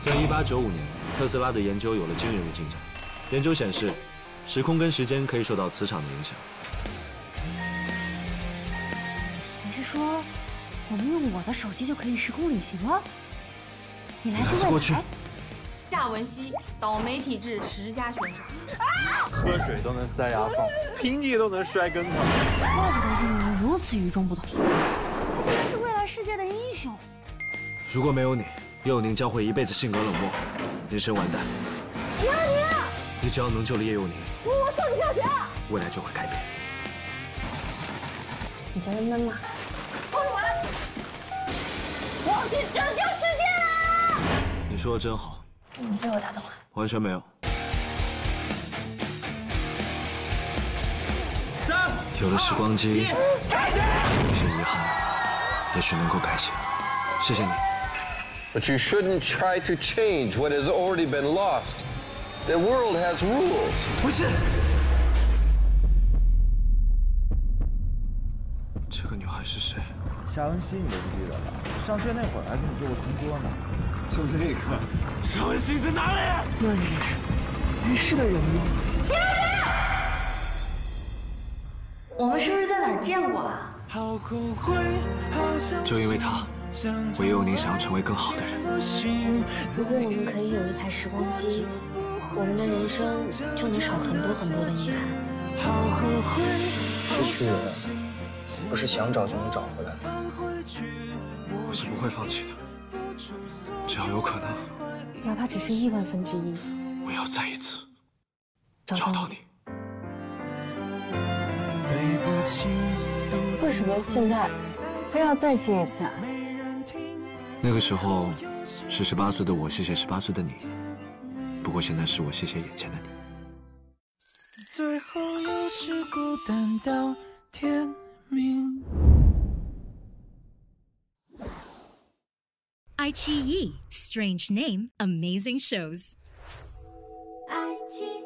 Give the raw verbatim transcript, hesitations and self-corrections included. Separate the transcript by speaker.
Speaker 1: 在一八九五年，特斯拉的研究有了惊人的进展。研究显示，时空跟时间可以受到磁场的影响。
Speaker 2: 你是说，我们用我的手机就可以时空旅行了？你来自
Speaker 1: 过去。
Speaker 3: 夏文熙，倒霉体质十佳选手。
Speaker 4: 啊！喝水都能塞牙缝，平地都能摔跟头。
Speaker 2: 怪不得应援如此与众不同，他竟然是未来世界的英雄。
Speaker 1: 如果没有你，叶有宁将会一辈子性格冷漠，人生完蛋。
Speaker 2: 叶有宁，
Speaker 1: 你只要能救了叶有宁，
Speaker 2: 我我送你上学。
Speaker 1: 未来就会改变。
Speaker 2: 你觉得闷吗？跟着我来，我要去拯救世界了！
Speaker 1: 你说的真好。
Speaker 2: 你被我打动了？
Speaker 1: 完全没有。
Speaker 4: 三，
Speaker 1: 有了时光机，有些遗憾，也许能够改写。谢谢你。
Speaker 5: But you shouldn't try to change what has already been lost. The world has rules.
Speaker 1: 不是。这个女孩是谁？
Speaker 4: 夏文熙你都不记得了？上学那会儿还跟你做过同桌呢。就这个。夏文熙在哪里？
Speaker 2: 叶有宁，你是个人吗？叶有宁，我们是不是在哪儿见过啊？
Speaker 1: 就因为他，我叶有宁想要成为更好的人。
Speaker 2: 如果我们可以有一台时光机，我们的人生就能少很多很多的遗憾。
Speaker 6: 失去的不是想找就能找回来的。
Speaker 1: 我是不会放弃的，只要有可能，
Speaker 2: 哪怕只是亿万分之一，
Speaker 1: 我要再一次
Speaker 2: 找到
Speaker 1: 找到你。
Speaker 7: 为什么现在非要再亲一次啊？
Speaker 1: 那个时候是十八岁的我谢谢十八岁的你，不过现在是我谢谢眼前的你。
Speaker 8: 最后又是孤单到天明。
Speaker 9: 爱奇艺 Strange Name Amazing Shows。
Speaker 2: 爱奇艺。